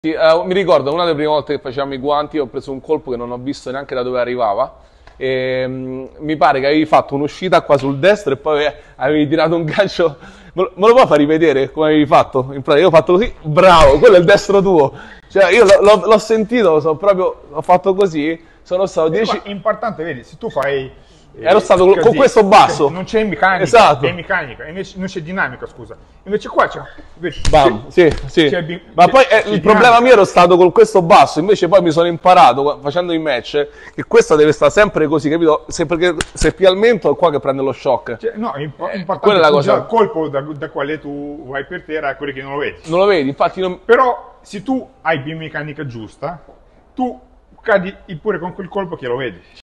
Sì, mi ricordo una delle prime volte che facevamo i guanti, ho preso un colpo che non ho visto neanche da dove arrivava. E, mi pare che avevi fatto un'uscita qua sul destro e poi avevi tirato un gancio. Me lo puoi far rivedere come avevi fatto? In pratica, io ho fatto così, bravo, quello è il destro tuo. Cioè, io l'ho sentito, ho fatto così, sono stato 10. È importante, vedi, se tu fai Ero stato così, con questo basso. non c'è meccanica, Esatto. è meccanica, invece non c'è dinamica, scusa. Invece qua c'è, vedi, Bam, sì, sì. Ma poi c'è il problema mio ero stato con questo basso, invece poi mi sono imparato facendo i match che questo deve stare sempre così, capito? Perché se pia il mento è qua che prende lo shock. No, è importante quella è la cosa. il colpo da quale tu vai per terra è quello che non lo vedi. Non lo vedi, infatti non. Però se tu hai biomeccanica giusta, tu cadi pure con quel colpo che lo vedi.